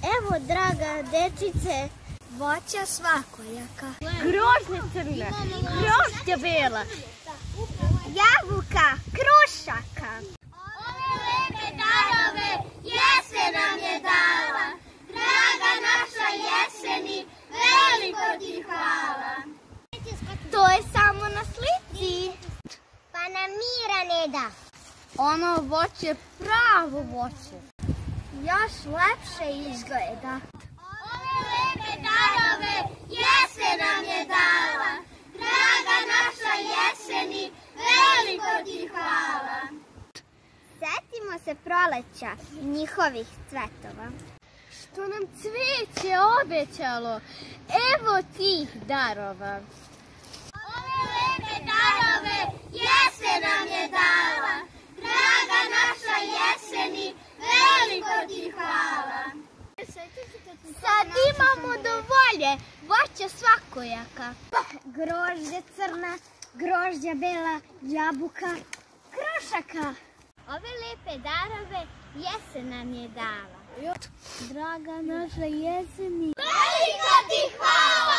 Evo, draga dečice, voća svakojaka. Grožnje crne, grožđa bela, jabuka, krušaka. Ove lepe darove jesen nam je dala. Draga naša jeseni, veliko ti hvala. To je samo na slici. Pa nam mira ne da. Ono voće, pravo voće. Još lepše izgleda. Ove lepe darove jesen nam je dala. Draga naša jeseni, veliko ti hvala. Setimo se proleća i njihovih cvetova. Što nam cveće obećalo, evo tih darova. Ove lepe darove jesen nam je dala. Draga naša jeseni, veliko ti hvala. Sad imamo dovolje voća svakojaka. Grožđe crna, grožđa bela, jabuka, krušaka. Ove lepe darove jesen nam je dala. Draga naša jeseni, Veliko ti hvala!